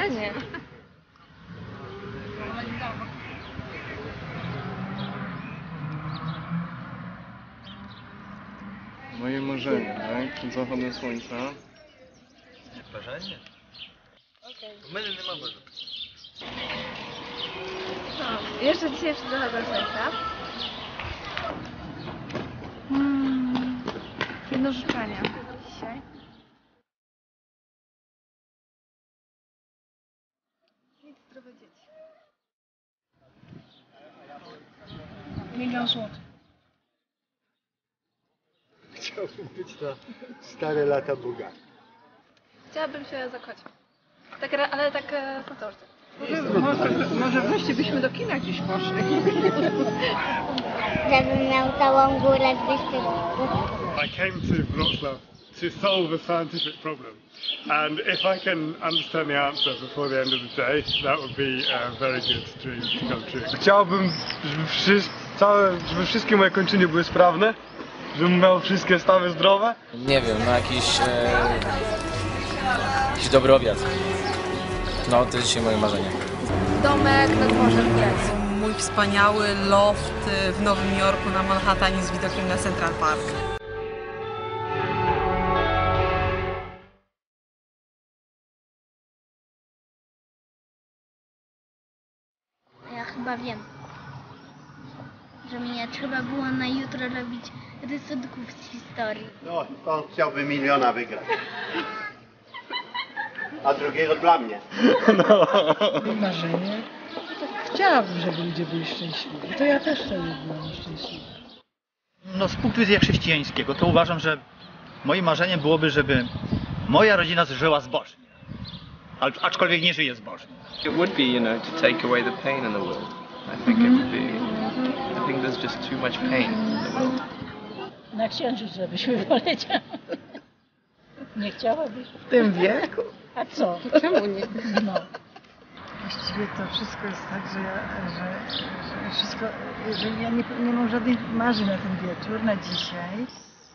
marzenie. Moje marzenie, tak? Przed zachodem słońca. Бажання? У мене нема бажання. No, jeszcze dzisiaj przed zachodem słońca. Jedno życzenie dzisiaj. Mieć zdrowe dzieci. 1 000 000 złotych. Chciałbym być na stare lata bogaty. Chciałabym się zakochać. Tak, ale tak po co? Może wreszcie byśmy do kina gdzieś poszli. Żebym miał całą górę 200 I came to Wrocław to solve a scientific problem, and if I can understand the answer before the end of the day, that would be a very good dream to come true. Chciałbym, żeby wszystkie moje kończyny były sprawne, żebym miał wszystkie stawy zdrowe. Nie wiem, no jakiś dobry obiad. No, to jest dzisiaj moje marzenie. Domek nad morzem w Grecji. Mój wspaniały loft w Nowym Jorku na Manhattanie z widokiem na Central Park. Ja chyba wiem, że mnie trzeba było na jutro robić rysunków z historii. No, on chciałby 1 000 000 wygrać. A drugiego dla mnie. Marzenie. Chciałabym, żeby ludzie byli szczęśliwi. To ja też wtedy byłam szczęśliwa. No, z punktu widzenia chrześcijańskiego to uważam, że moim marzeniem byłoby, żeby moja rodzina żyła zbożnie. Aczkolwiek nie żyje zbożnie. It would be, to take away the pain in the world. I think it would be. I think there's just too much pain in the world. Na księżyc byśmy poleciały. Nie chciałabyś? W tym wieku? A co? Czemu nie? No. Właściwie to wszystko jest tak, że ja nie mam żadnych marzeń na ten wieczór, na dzisiaj.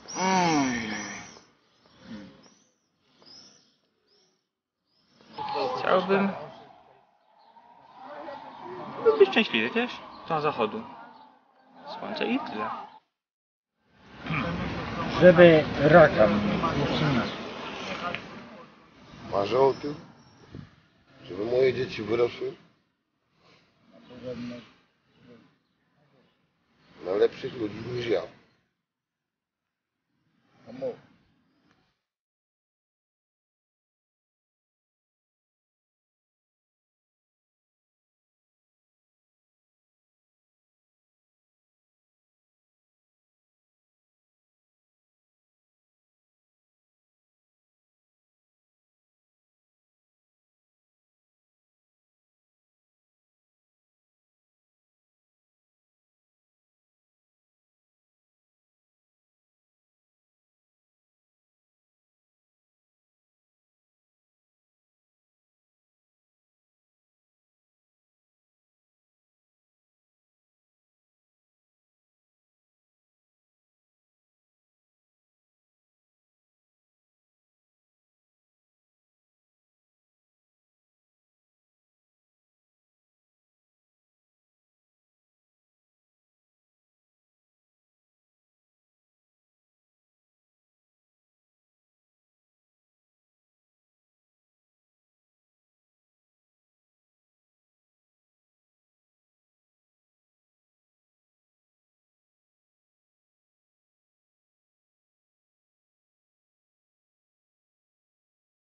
Chciałbym być szczęśliwy, wiesz? Do zachodu. Słońce i tyle. Żeby raka jeszcze nie. Marzę o tym, żeby moje dzieci wyrosły na lepszych ludzi niż ja.